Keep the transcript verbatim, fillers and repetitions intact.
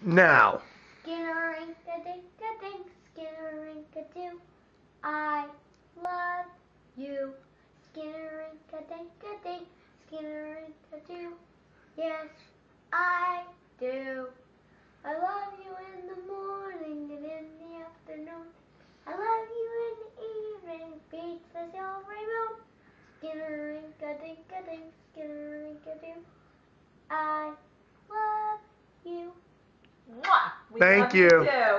Now. Skinner-ink-a-dink-a-dink, Skinner-ink-a-doo. I love you. Skinner-ink-a-dink-a-dink, Skinner-ink-a-doo. Yes, I do. I love you in the morning and in the afternoon. I love you in the evening, beneath the silvery moon. Skinner-ink-a-dink-a-dink, Skinner-ink-a-doo. I love you. Mwah! We Thank love you. you too.